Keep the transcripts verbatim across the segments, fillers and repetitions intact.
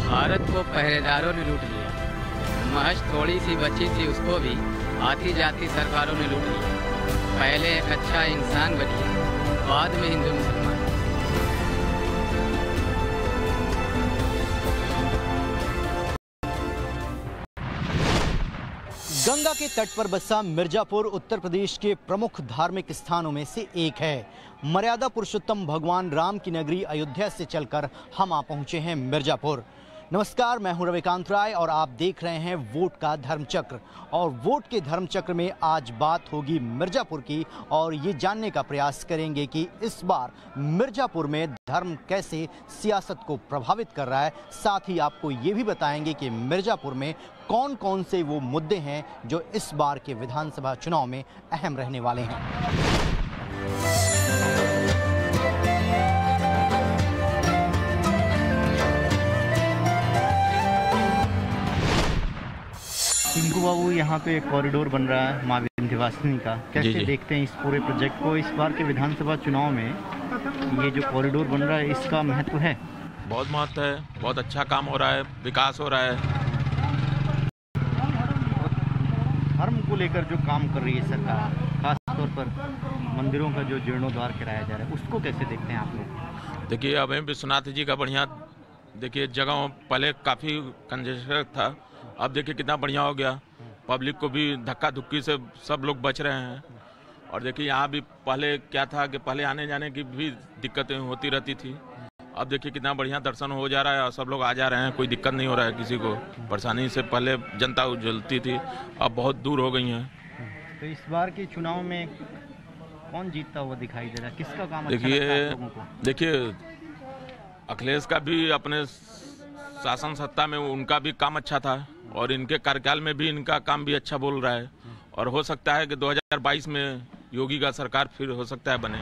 भारत को पहरेदारों ने लूट लिया। महज थोड़ी सी बची थी, उसको भी आती जाती सरकारों ने लूट लिया। पहले एक अच्छा इंसान बनिए, बाद में हिंदू मुसलमान। गंगा के तट पर बसा मिर्जापुर उत्तर प्रदेश के प्रमुख धार्मिक स्थानों में से एक है। मर्यादा पुरुषोत्तम भगवान राम की नगरी अयोध्या से चलकर हम आ पहुंचे हैं मिर्जापुर। नमस्कार, मैं हूं रविकांत राय और आप देख रहे हैं वोट का धर्मचक्र। और वोट के धर्मचक्र में आज बात होगी मिर्जापुर की और ये जानने का प्रयास करेंगे कि इस बार मिर्जापुर में धर्म कैसे सियासत को प्रभावित कर रहा है। साथ ही आपको ये भी बताएंगे कि मिर्जापुर में कौन कौन से वो मुद्दे हैं जो इस बार के विधानसभा चुनाव में अहम रहने वाले हैं। टिंकू बाबू, यहाँ पे एक कॉरिडोर बन रहा है माँ विंध्यवासिनी का, कैसे जी जी। देखते हैं इस पूरे प्रोजेक्ट को? इस बार के विधानसभा चुनाव में ये जो कॉरिडोर बन रहा है इसका महत्व है? बहुत महत्व है, बहुत अच्छा काम हो रहा है, विकास हो रहा है। धर्म को लेकर जो काम कर रही है सरकार, खासतौर पर मंदिरों का जो जीर्णोद्धार कराया जा रहा है, उसको कैसे देखते हैं आप लोग? देखिए, अब विश्वनाथ जी का बढ़िया, देखिए जगह पहले काफ़ी कंजेस्टेड था, अब देखिए कितना बढ़िया हो गया। पब्लिक को भी धक्का धुक्की से सब लोग बच रहे हैं। और देखिए यहाँ भी पहले क्या था कि पहले आने जाने की भी दिक्कतें होती रहती थी, अब देखिए कितना बढ़िया दर्शन हो जा रहा है और सब लोग आ जा रहे हैं, कोई दिक्कत नहीं हो रहा है किसी को। परेशानी से पहले जनता उजलती थी, अब बहुत दूर हो गई हैं। तो इस बार के चुनाव में कौन जीतता हुआ दिखाई दे रहा है? किसका काम अच्छा देखिए लगता है आप लोगों को? देखिए अखिलेश का भी अपने शासन सत्ता में उनका भी काम अच्छा था और इनके कार्यकाल में भी इनका काम भी अच्छा बोल रहा है। और हो सकता है कि दो हज़ार बाईस में योगी का सरकार फिर हो सकता है बने।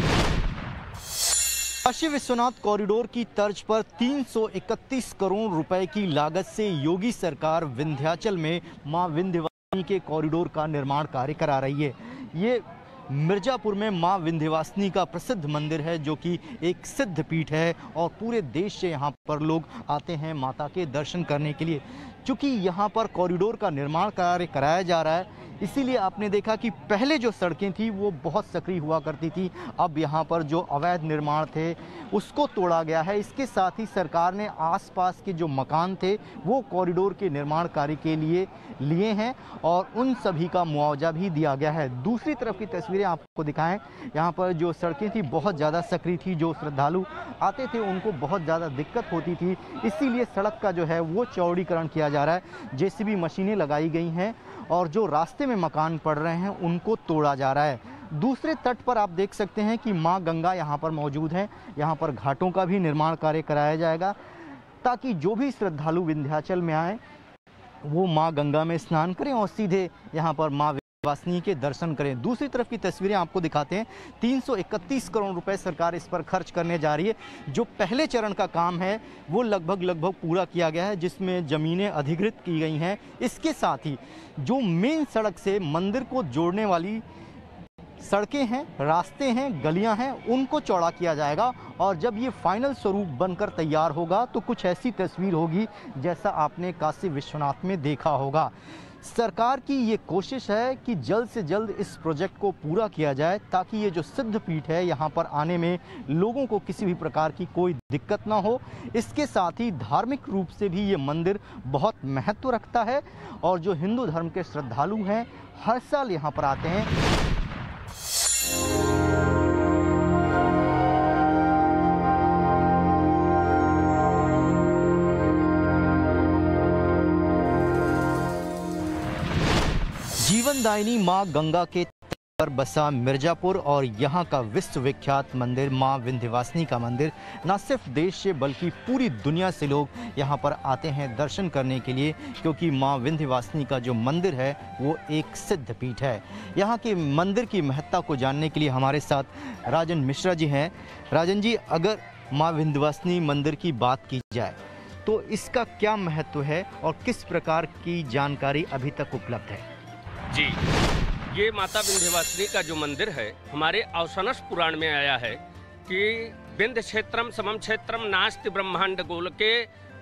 काशी विश्वनाथ कॉरिडोर की तर्ज पर तीन सौ इकतीस करोड़ रुपए की लागत से योगी सरकार विंध्याचल में मां विंध्यवासिनी के कॉरिडोर का निर्माण कार्य करा रही है। ये मिर्जापुर में मां विंध्यवासिनी का प्रसिद्ध मंदिर है जो कि एक सिद्ध पीठ है और पूरे देश से यहाँ पर लोग आते हैं माता के दर्शन करने के लिए। चूँकि यहाँ पर कॉरिडोर का निर्माण कार्य कराया जा रहा है, इसीलिए आपने देखा कि पहले जो सड़कें थी वो बहुत सक्रिय हुआ करती थी। अब यहाँ पर जो अवैध निर्माण थे उसको तोड़ा गया है। इसके साथ ही सरकार ने आसपास के जो मकान थे वो कॉरिडोर के निर्माण कार्य के लिए लिए हैं और उन सभी का मुआवजा भी दिया गया है। दूसरी तरफ की तस्वीरें आपको दिखाएं, यहाँ पर जो सड़कें थी बहुत ज़्यादा सक्रिय थी, जो श्रद्धालु आते थे उनको बहुत ज़्यादा दिक्कत होती थी, इसीलिए सड़क का जो है वो चौड़ीकरण किया जा रहा है। जेसीबी मशीनें लगाई गई हैं और जो रास्ते में मकान पड़ रहे हैं उनको तोड़ा जा रहा है। दूसरे तट पर आप देख सकते हैं कि मां गंगा यहाँ पर मौजूद हैं। यहाँ पर घाटों का भी निर्माण कार्य कराया जाएगा ताकि जो भी श्रद्धालु विंध्याचल में आए वो मां गंगा में स्नान करें और सीधे यहाँ पर मां विंध्यवासिनी के दर्शन करें। दूसरी तरफ की तस्वीरें आपको दिखाते हैं। तीन सौ इकतीस करोड़ रुपए सरकार इस पर खर्च करने जा रही है। जो पहले चरण का काम है वो लगभग लगभग पूरा किया गया है, जिसमें ज़मीनें अधिकृत की गई हैं। इसके साथ ही जो मेन सड़क से मंदिर को जोड़ने वाली सड़कें हैं, रास्ते हैं, गलियां हैं, उनको चौड़ा किया जाएगा और जब ये फाइनल स्वरूप बनकर तैयार होगा तो कुछ ऐसी तस्वीर होगी जैसा आपने काशी विश्वनाथ में देखा होगा। सरकार की ये कोशिश है कि जल्द से जल्द इस प्रोजेक्ट को पूरा किया जाए ताकि ये जो सिद्ध पीठ है यहाँ पर आने में लोगों को किसी भी प्रकार की कोई दिक्कत ना हो। इसके साथ ही धार्मिक रूप से भी ये मंदिर बहुत महत्व रखता है और जो हिंदू धर्म के श्रद्धालु हैं हर साल यहाँ पर आते हैं। जीवनदायिनी मां गंगा के तट पर बसा मिर्जापुर और यहाँ का विश्वविख्यात मंदिर मां विंध्यवासिनी का मंदिर न सिर्फ देश से बल्कि पूरी दुनिया से लोग यहाँ पर आते हैं दर्शन करने के लिए, क्योंकि मां विंध्यवासिनी का जो मंदिर है वो एक सिद्ध पीठ है। यहाँ के मंदिर की महत्ता को जानने के लिए हमारे साथ राजन मिश्रा जी हैं। राजन जी, अगर मां विंध्यवासिनी मंदिर की बात की जाए तो इसका क्या महत्व है और किस प्रकार की जानकारी अभी तक उपलब्ध है? जी, ये माता विंध्यवासिनी का जो मंदिर है हमारे अवसनस पुराण में आया है कि विंध्य क्षेत्रम समम क्षेत्रम नास्ति ब्रह्मांड गोलके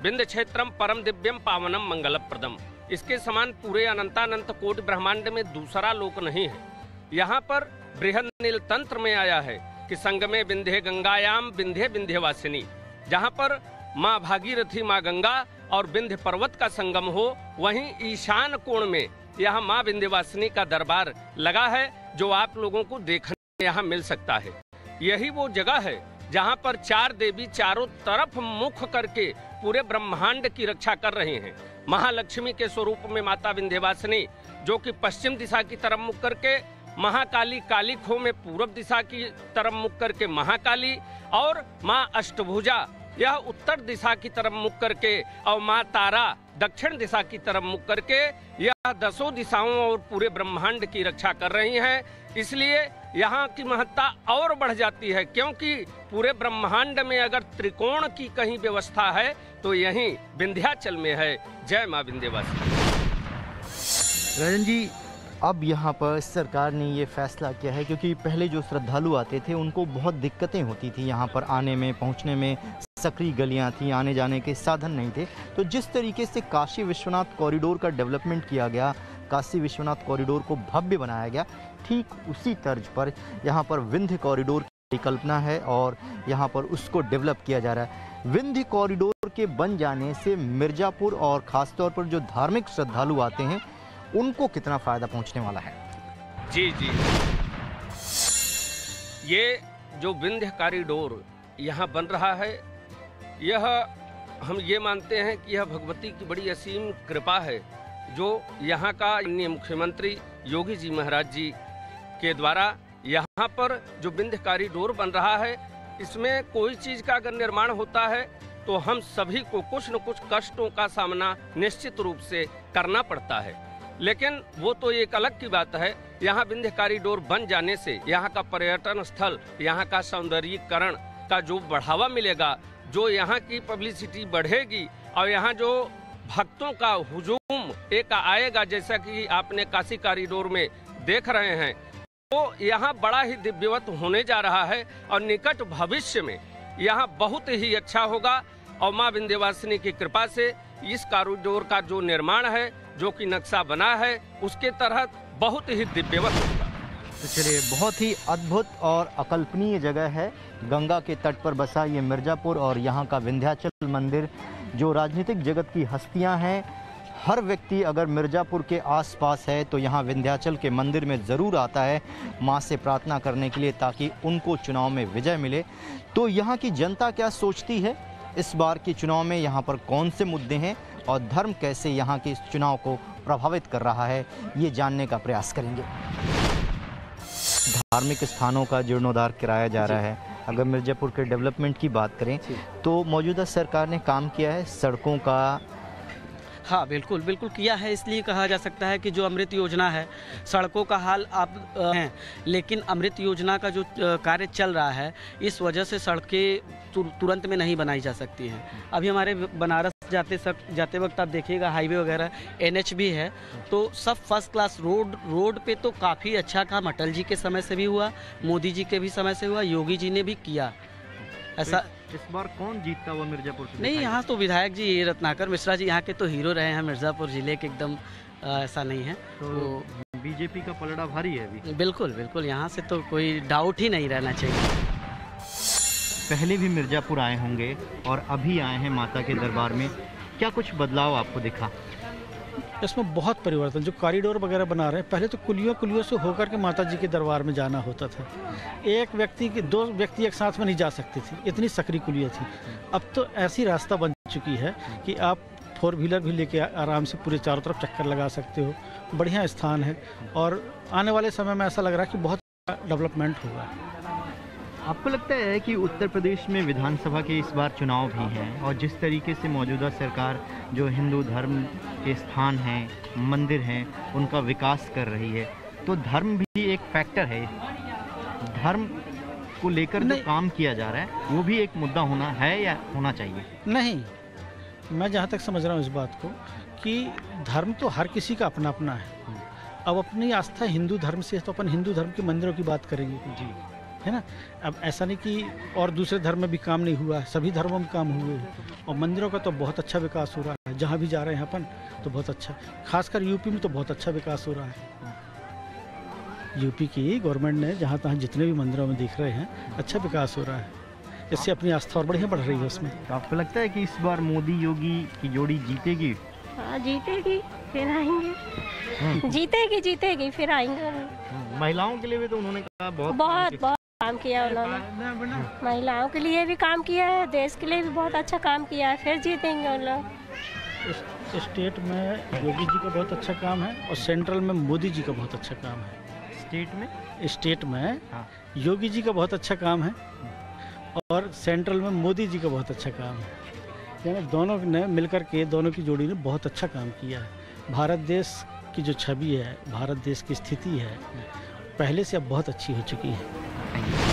विंध्य क्षेत्रम परम दिव्यम पावनम मंगलप्रदम। इसके समान पूरे अनंतानंत कोटि ब्रह्मांड में दूसरा लोक नहीं है। यहाँ पर बृहद नील तंत्र में आया है कि संगमे विंध्य गंगायाम विंध्य विंध्यवासिनी, जहाँ पर माँ भागीरथी माँ गंगा और विंध्य पर्वत का संगम हो, वहीं ईशान कोण में यहाँ माँ विंध्यवासिनी का दरबार लगा है, जो आप लोगों को देखने यहाँ मिल सकता है। यही वो जगह है जहाँ पर चार देवी चारों तरफ मुख करके पूरे ब्रह्मांड की रक्षा कर रही हैं। महालक्ष्मी के स्वरूप में माता विंध्यवासिनी, जो कि पश्चिम दिशा की तरफ मुख करके, महाकाली काली खो में पूर्व दिशा की तरफ मुख करके महाकाली, और माँ अष्टभुजा यह उत्तर दिशा की तरफ मुख करके, और माँ तारा दक्षिण दिशा की तरफ मुख करके यह दसों दिशाओं और पूरे ब्रह्मांड की रक्षा कर रही हैं। इसलिए यहाँ की महत्ता और बढ़ जाती है, क्योंकि पूरे ब्रह्मांड में अगर त्रिकोण की कहीं व्यवस्था है तो यहीं विंध्याचल में है। जय माँ विंध्यवासिनी। राजन जी, अब यहाँ पर सरकार ने ये फैसला किया है, क्योंकि पहले जो श्रद्धालु आते थे उनको बहुत दिक्कतें होती थी यहाँ पर आने में, पहुँचने में, सकरी गलियाँ थी, आने जाने के साधन नहीं थे। तो जिस तरीके से काशी विश्वनाथ कॉरिडोर का डेवलपमेंट किया गया, काशी विश्वनाथ कॉरिडोर को भव्य बनाया गया, ठीक उसी तर्ज पर यहाँ पर विंध्य कॉरिडोर की परिकल्पना है और यहाँ पर उसको डेवलप किया जा रहा है। विंध्य कॉरिडोर के बन जाने से मिर्ज़ापुर और ख़ासतौर पर जो धार्मिक श्रद्धालु आते हैं उनको कितना फ़ायदा पहुँचने वाला है? जी जी, ये जो विंध्य कॉरिडोर यहाँ बन रहा है, यह हम ये मानते हैं कि यह भगवती की बड़ी असीम कृपा है, जो यहाँ का मुख्यमंत्री योगी जी महाराज जी के द्वारा यहाँ पर जो विंध्य कॉरिडोर बन रहा है, इसमें कोई चीज़ का अगर निर्माण होता है तो हम सभी को कुछ न कुछ कष्टों का सामना निश्चित रूप से करना पड़ता है। लेकिन वो तो एक अलग की बात है। यहाँ विंध्य कॉरिडोर बन जाने से यहाँ का पर्यटन स्थल, यहाँ का सौंदर्यीकरण का जो बढ़ावा मिलेगा, जो यहाँ की पब्लिसिटी बढ़ेगी और यहाँ जो भक्तों का हुजूम एक आएगा, जैसा कि आपने काशी कॉरिडोर में देख रहे हैं, तो यहाँ बड़ा ही दिव्यवत होने जा रहा है और निकट भविष्य में यहाँ बहुत ही अच्छा होगा। और माँ विंध्यवासिनी की कृपा से इस कॉरिडोर का जो निर्माण है, जो कि नक्शा बना है, उसके तहत बहुत ही दिव्यवत होगा। तो चलिए, बहुत ही अद्भुत और अकल्पनीय जगह है। गंगा के तट पर बसा ये मिर्ज़ापुर और यहाँ का विंध्याचल मंदिर, जो राजनीतिक जगत की हस्तियाँ हैं, हर व्यक्ति अगर मिर्ज़ापुर के आसपास है तो यहाँ विंध्याचल के मंदिर में ज़रूर आता है माँ से प्रार्थना करने के लिए, ताकि उनको चुनाव में विजय मिले। तो यहाँ की जनता क्या सोचती है इस बार के चुनाव में, यहाँ पर कौन से मुद्दे हैं और धर्म कैसे यहाँ के इस चुनाव को प्रभावित कर रहा है, ये जानने का प्रयास करेंगे। धार्मिक स्थानों का जीर्णोद्धार कराया जा रहा है। अगर मिर्ज़ापुर के डेवलपमेंट की बात करें तो मौजूदा सरकार ने काम किया है सड़कों का। हाँ बिल्कुल बिल्कुल किया है। इसलिए कहा जा सकता है कि जो अमृत योजना है, सड़कों का हाल आप हैं, लेकिन अमृत योजना का जो कार्य चल रहा है, इस वजह से सड़कें तुरंत में नहीं बनाई जा सकती हैं। अभी हमारे बनारस जाते सक, जाते वक्त आप देखिएगा हाईवे वगैरह एनएच भी है, तो सब फर्स्ट क्लास रोड रोड पे तो काफ़ी अच्छा काम अटल जी के समय से भी हुआ, मोदी जी के भी समय से हुआ, योगी जी ने भी किया। ऐसा इस बार कौन जीतता हुआ मिर्ज़ापुर से? नहीं, यहाँ तो विधायक जी ये रत्नाकर मिश्रा जी यहाँ के तो हीरो रहे हैं मिर्ज़ापुर जिले के, एकदम ऐसा नहीं है। तो बीजेपी का पलड़ा भारी है अभी। बिल्कुल बिल्कुल, यहाँ से तो कोई डाउट ही नहीं रहना चाहिए। पहले भी मिर्ज़ापुर आए होंगे और अभी आए हैं माता के दरबार में, क्या कुछ बदलाव आपको दिखा? इसमें बहुत परिवर्तन, जो कॉरिडोर वगैरह बना रहे हैं, पहले तो कुलियों कुलियों से होकर के माता जी के दरबार में जाना होता था। एक व्यक्ति के दो व्यक्ति एक साथ में नहीं जा सकते थे, इतनी सकरी कुलियाँ थी। अब तो ऐसी रास्ता बन चुकी है कि आप फोर व्हीलर भी लेके आराम से पूरे चारों तरफ चक्कर लगा सकते हो। बढ़िया स्थान है और आने वाले समय में ऐसा लग रहा है कि बहुत डेवलपमेंट होगा। आपको लगता है कि उत्तर प्रदेश में विधानसभा के इस बार चुनाव भी हैं और जिस तरीके से मौजूदा सरकार जो हिंदू धर्म के स्थान हैं, मंदिर हैं, उनका विकास कर रही है, तो धर्म भी एक फैक्टर है? धर्म को लेकर जो काम किया जा रहा है वो भी एक मुद्दा होना है या होना चाहिए? नहीं, मैं जहाँ तक समझ रहा हूँ इस बात को कि धर्म तो हर किसी का अपना अपना है। अब अपनी आस्था हिंदू धर्म से है तो अपन हिंदू धर्म के मंदिरों की बात करेंगे जी। है ना। अब ऐसा नहीं कि और दूसरे धर्म में भी काम नहीं हुआ है, सभी धर्मों में काम हुए हैं और मंदिरों का तो बहुत अच्छा विकास हो रहा है। जहाँ भी जा रहे हैं अपन तो बहुत अच्छा, खासकर यूपी में तो बहुत अच्छा विकास हो रहा है। यूपी की गवर्नमेंट ने जहाँ तहाँ जितने भी मंदिरों में देख रहे हैं अच्छा विकास हो रहा है, इससे अपनी आस्था और बढ़िया बढ़ रही है उसमें। तो आपको लगता है कि इस बार मोदी योगी की जोड़ी जीतेगी? हाँ जीतेगी, फिर आएंगे। जीतेगी जीतेगी फिर आएंगे। महिलाओं के लिए भी तो उन्होंने कहा बहुत बहुत बहुत काम किया उन्होंने, महिलाओं के लिए भी काम किया है, देश के लिए भी बहुत अच्छा काम किया है, फिर जीतेंगे उन लोग। स्टेट में योगी जी का बहुत अच्छा काम है और सेंट्रल में मोदी जी का बहुत अच्छा काम है। स्टेट में स्टेट में हाँ। योगी जी का बहुत अच्छा काम है और सेंट्रल में मोदी जी का बहुत अच्छा काम है। यानी दोनों ने मिलकर के, दोनों की जोड़ी ने बहुत अच्छा काम किया है। भारत देश की जो छवि है, भारत देश की स्थिति है, पहले से अब बहुत अच्छी हो चुकी है।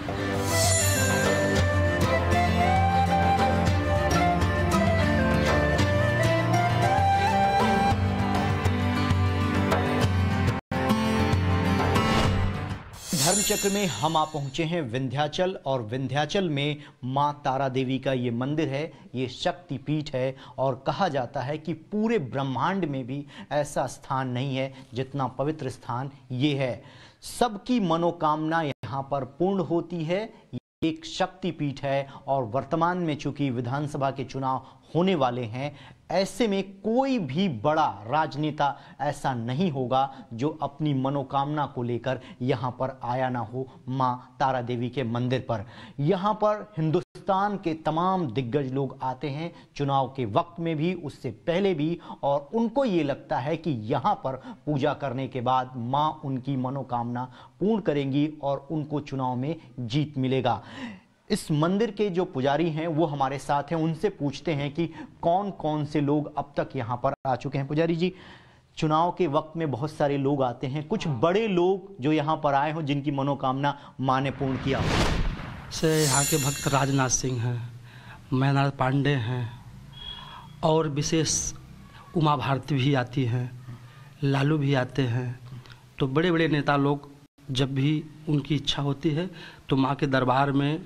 धर्मचक्र में हम आ पहुंचे हैं विंध्याचल, और विंध्याचल में मां तारा देवी का ये मंदिर है, ये शक्ति पीठ है और कहा जाता है कि पूरे ब्रह्मांड में भी ऐसा स्थान नहीं है जितना पवित्र स्थान ये है। सबकी मनोकामना यहाँ पर पूर्ण होती है। ये एक शक्ति पीठ है और वर्तमान में चूंकि विधानसभा के चुनाव होने वाले हैं, ऐसे में कोई भी बड़ा राजनेता ऐसा नहीं होगा जो अपनी मनोकामना को लेकर यहाँ पर आया ना हो मां तारा देवी के मंदिर पर। यहाँ पर हिंदुस्तान के तमाम दिग्गज लोग आते हैं, चुनाव के वक्त में भी, उससे पहले भी, और उनको ये लगता है कि यहाँ पर पूजा करने के बाद मां उनकी मनोकामना पूर्ण करेंगी और उनको चुनाव में जीत मिलेगा। इस मंदिर के जो पुजारी हैं वो हमारे साथ हैं, उनसे पूछते हैं कि कौन कौन से लोग अब तक यहाँ पर आ चुके हैं। पुजारी जी, चुनाव के वक्त में बहुत सारे लोग आते हैं, कुछ बड़े लोग जो यहाँ पर आए हों जिनकी मनोकामना मां ने पूर्ण किया हो? से यहाँ के भक्त राजनाथ सिंह हैं, मैनाथ पांडे हैं और विशेष उमा भारती भी आती हैं, लालू भी आते हैं। तो बड़े बड़े नेता लोग जब भी उनकी इच्छा होती है तो माँ के दरबार में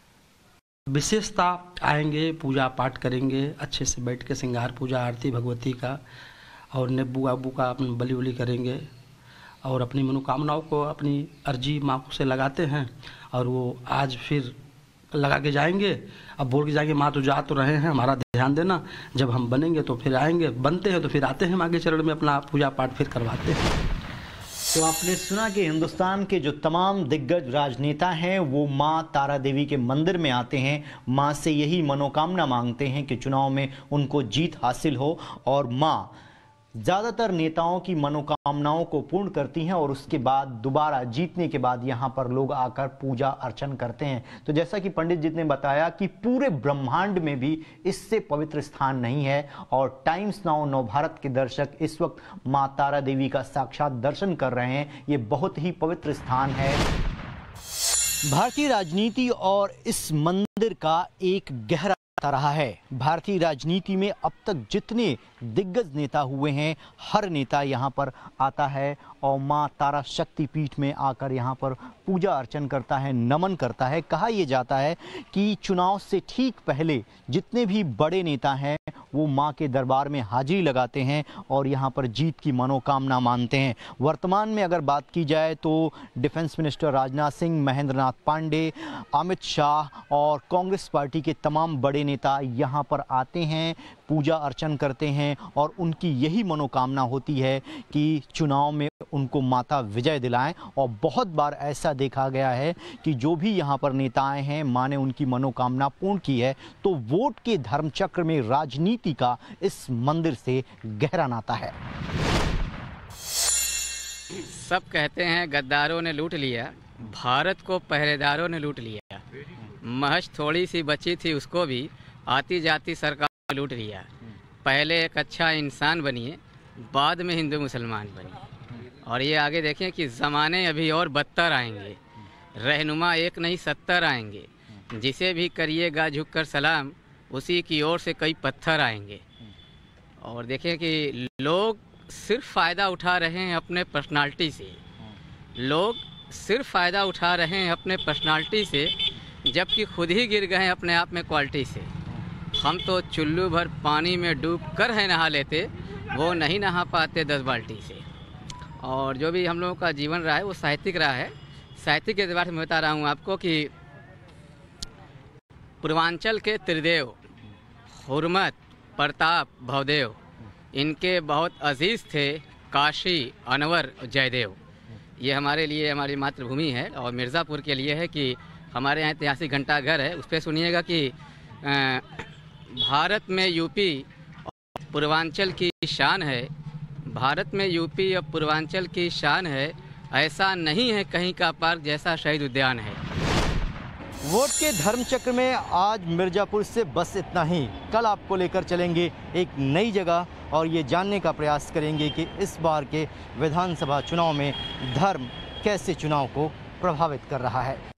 विशेषता आएंगे, पूजा पाठ करेंगे, अच्छे से बैठ के श्रृंगार पूजा आरती भगवती का और नींबू आबू का अपनी बलि उली करेंगे और अपनी मनोकामनाओं को, अपनी अर्जी माँ से लगाते हैं। और वो आज फिर लगा के जाएंगे, अब बोल के जाएंगे माँ तो जा तो रहे हैं, हमारा ध्यान देना, जब हम बनेंगे तो फिर आएंगे, बनते हैं तो फिर आते हैं माँ के चरण में अपना पूजा पाठ फिर करवाते हैं। तो आपने सुना कि हिंदुस्तान के जो तमाम दिग्गज राजनेता हैं वो मां तारा देवी के मंदिर में आते हैं, मां से यही मनोकामना मांगते हैं कि चुनाव में उनको जीत हासिल हो, और मां ज़्यादातर नेताओं की मनोकामनाओं को पूर्ण करती हैं और उसके बाद दोबारा जीतने के बाद यहाँ पर लोग आकर पूजा अर्चन करते हैं। तो जैसा कि पंडित जी ने बताया कि पूरे ब्रह्मांड में भी इससे पवित्र स्थान नहीं है, और टाइम्स नाउ नव भारत के दर्शक इस वक्त मां तारा देवी का साक्षात दर्शन कर रहे हैं। ये बहुत ही पवित्र स्थान है। भारतीय राजनीति और इस मंदिर का एक गहरा रहा है। भारतीय राजनीति में अब तक जितने दिग्गज नेता हुए हैं, हर नेता यहाँ पर आता है और मां तारा शक्ति पीठ में आकर यहाँ पर पूजा अर्चन करता है, नमन करता है। कहा यह जाता है कि चुनाव से ठीक पहले जितने भी बड़े नेता हैं वो मां के दरबार में हाजिरी लगाते हैं और यहाँ पर जीत की मनोकामना मानते हैं। वर्तमान में अगर बात की जाए तो डिफेंस मिनिस्टर राजनाथ सिंह, महेंद्र नाथ पांडे, अमित शाह और कांग्रेस पार्टी के तमाम बड़े नेता यहाँ पर आते हैं, पूजा अर्चन करते हैं और उनकी यही मनोकामना होती है कि चुनाव में उनको माता विजय दिलाएं। और बहुत बार ऐसा देखा गया है कि जो भी यहाँ पर नेता आए हैं, मां ने उनकी मनोकामना पूर्ण की है। तो वोट के धर्मचक्र में राजनीति का इस मंदिर से गहरा नाता है। सब कहते हैं गद्दारों ने लूट लिया, भारत को पहरेदारों ने लूट लिया। महज थोड़ी सी बची थी उसको भी आती जाती सरकार ने लूट लिया। पहले एक अच्छा इंसान बनिए, बाद में हिंदू मुसलमान बनिए। और ये आगे देखें कि ज़माने अभी और बदतर आएंगे, रहनुमा एक नहीं सत्तर आएंगे। जिसे भी करिएगा झुककर सलाम, उसी की ओर से कई पत्थर आएंगे। और देखें कि लोग सिर्फ फ़ायदा उठा रहे हैं अपने पर्सनालिटी से। लोग सिर्फ फ़ायदा उठा रहे हैं अपने पर्सनालिटी से, जबकि खुद ही गिर गए हैं अपने आप में क्वालिटी से। हम तो चुल्लू भर पानी में डूब कर है नहा लेते, वो नहीं नहा पाते दस बाल्टी से। और जो भी हम लोगों का जीवन रहा है वो साहित्यिक रहा है। साहित्यिक के एतबार से मैं बता रहा हूँ आपको कि पूर्वांचल के त्रिदेव हुरमत, प्रताप, भवदेव, इनके बहुत अजीज़ थे काशी, अनवर, जयदेव। ये हमारे लिए हमारी मातृभूमि है। और मिर्ज़ापुर के लिए है कि हमारे यहाँ ऐतिहासिक घंटा घर है, उस पर सुनिएगा कि आ, भारत में यूपी और पूर्वांचल की शान है, भारत में यूपी और पूर्वांचल की शान है, ऐसा नहीं है कहीं का पार्क जैसा शहीद उद्यान है। वोट के धर्मचक्र में आज मिर्ज़ापुर से बस इतना ही। कल आपको लेकर चलेंगे एक नई जगह और ये जानने का प्रयास करेंगे कि इस बार के विधानसभा चुनाव में धर्म कैसे चुनाव को प्रभावित कर रहा है।